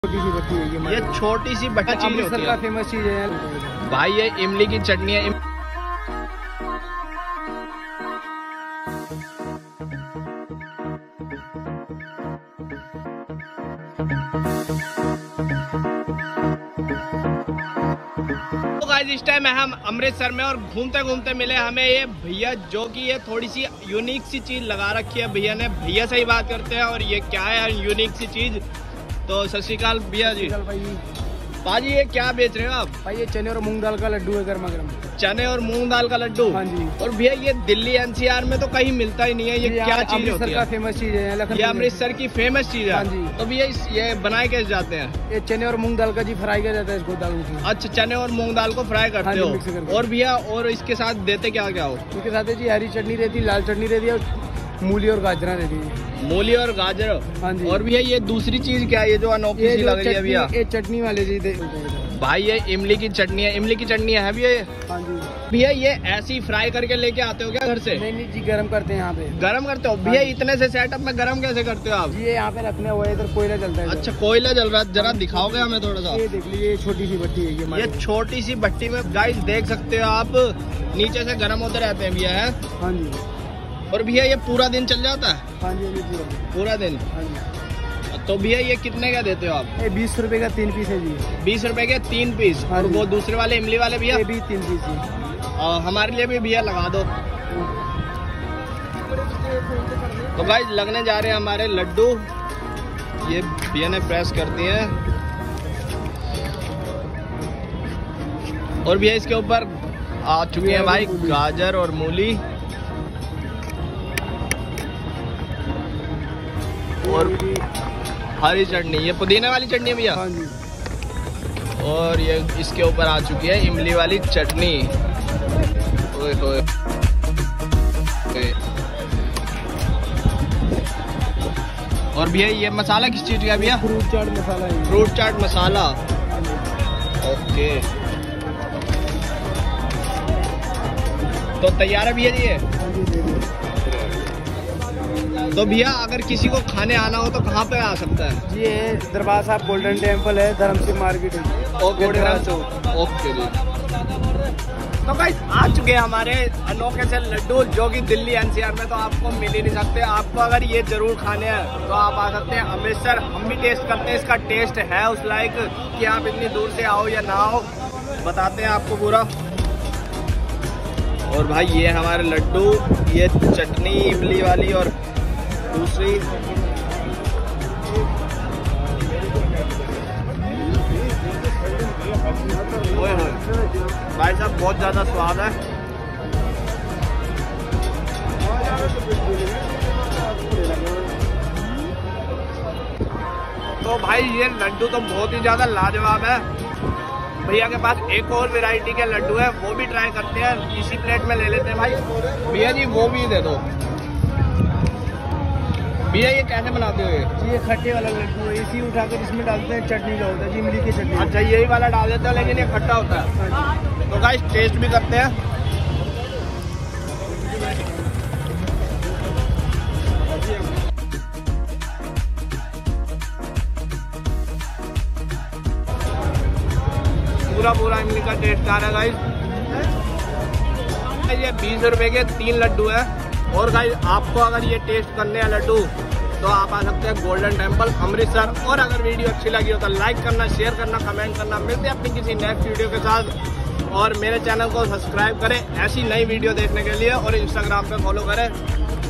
छोटी सी भट्टी है ये छोटी सी भट्टी चीज होती है, फेमस चीज है भाई। ये इमली की चटनी है। तो गाइस इस टाइम हम अमृतसर में और घूमते घूमते मिले हमें ये भैया, जो कि ये थोड़ी सी यूनिक सी चीज लगा रखी है भैया ने। भैया से ही बात करते हैं और ये क्या है यूनिक सी चीज। तो सत श्री अकाल भैया जी। भाजी ये क्या बेच रहे हो आप? भाई ये चने और मूंग दाल का लड्डू है, गर्मा गर्म। चने और मूंग दाल का लड्डू? हाँ जी। और भैया ये दिल्ली एनसीआर में तो कहीं मिलता ही नहीं है, ये क्या चीज होती है? फेमस चीज है, ये अमृतसर की फेमस चीज है। हाँ जी। तो भैया ये बनाए कैसे जाते हैं? ये चने और मूंग दाल का जी फ्राई किया जाता है इसको दाल में। अच्छा, चने और मूंग दाल को फ्राई करते हो। और भैया और इसके साथ देते क्या क्या हो? इसके साथ जी हरी चटनी रहती है, लाल चटनी रहती है, मूली और गाजरा रहती है। मूली और गाजर? हाँ जी। और भैया ये दूसरी चीज क्या है, ये जो अनोखी सी लग रही है भैया? ये चटनी वाले जी भाई ये इमली की चटनी है। इमली की चटनी है भैया? हाँ जी। भैया ये ऐसी फ्राई करके लेके आते हो क्या घर से? नहीं जी, गरम करते हैं यहाँ पे। गरम करते हो भैया? इतने से सेटअप में गरम कैसे करते हो आप? ये यहाँ पे रखने हुआ है, इधर कोयला जलता है। अच्छा, कोयला जल रहा है, जरा दिखाओगे हमें थोड़ा सा? ये देख लीजिए, छोटी सी भट्टी है ये छोटी सी भट्टी में गाइस देख सकते हो आप, नीचे से गर्म होते रहते हैं भैया। है? हाँ जी। और भैया ये पूरा दिन चल जाता है? हाँ जी, पूरा दिन। हाँ जी। तो भैया ये कितने का देते हो आप? ये 20 रुपए का 3 पीस है जी। 20 रुपए के 3 पीस? हाँ और जी। वो दूसरे वाले इमली वाले भैया? ये भी 3 पीस है। और हमारे लिए भी भैया लगा दो। तो गाइस लगने जा रहे हैं हमारे लड्डू। ये भैया ने प्रेस कर दिए हैं और भैया इसके ऊपर आ चुके हैं भाई गाजर और मूली और हरी चटनी। ये पुदीने वाली चटनी है भैया? हाँ जी। और ये इसके ऊपर आ चुकी है इमली वाली चटनी। ओए होए। और भैया ये मसाला किस चीज का है भैया? फ्रूट चाट मसाला है। फ्रूट चाट मसाला। ओके, तो तैयार है भैया जी ये? तो भैया अगर किसी को खाने आना हो तो कहाँ पे आ सकता है? ये दरबार साहब गोल्डन टेम्पल है, धर्मसिंह मार्केट है। ओके जी। तो गाइस आ चुके हैं हमारे अनोखे से लड्डू, जो कि दिल्ली एनसीआर में तो आपको मिल ही नहीं सकते। आपको अगर ये जरूर खाने हैं तो आप आ सकते हैं अमृतसर। हम भी टेस्ट करते हैं, इसका टेस्ट है उस लायक कि आप इतनी दूर से आओ या ना आओ, बताते हैं आपको पूरा। और भाई ये हमारे लड्डू, ये चटनी इमली वाली और दूसरी ओए होए भाई साहब, बहुत ज्यादा स्वाद है। तो भाई ये लड्डू तो बहुत ही ज्यादा लाजवाब है। भैया के पास एक और वैरायटी के लड्डू है, वो भी ट्राई करते हैं। इसी प्लेट में ले लेते हैं भाई। भैया जी वो भी दे दो। भैया ये कैसे बनाते हो? ये खट्टे वाला लड्डू है, इसी उठा कर इसमें डालते हैं, चटनी का होता है, इमली की चटनी। अच्छा, यही वाला डाल देते हो, लेकिन ये खट्टा होता है। तो गाइस टेस्ट भी करते हैं। पूरा इमली का टेस्ट आ रहा है गाइस। ये 20 रुपए के 3 लड्डू है। और गाइस आपको अगर ये टेस्ट करने हैं लड्डू तो आप आ सकते हैं गोल्डन टेम्पल अमृतसर। और अगर वीडियो अच्छी लगी हो तो लाइक करना, शेयर करना, कमेंट करना। मिलते हैं अपनी किसी नेक्स्ट वीडियो के साथ। और मेरे चैनल को सब्सक्राइब करें ऐसी नई वीडियो देखने के लिए, और इंस्टाग्राम पे फॉलो करें।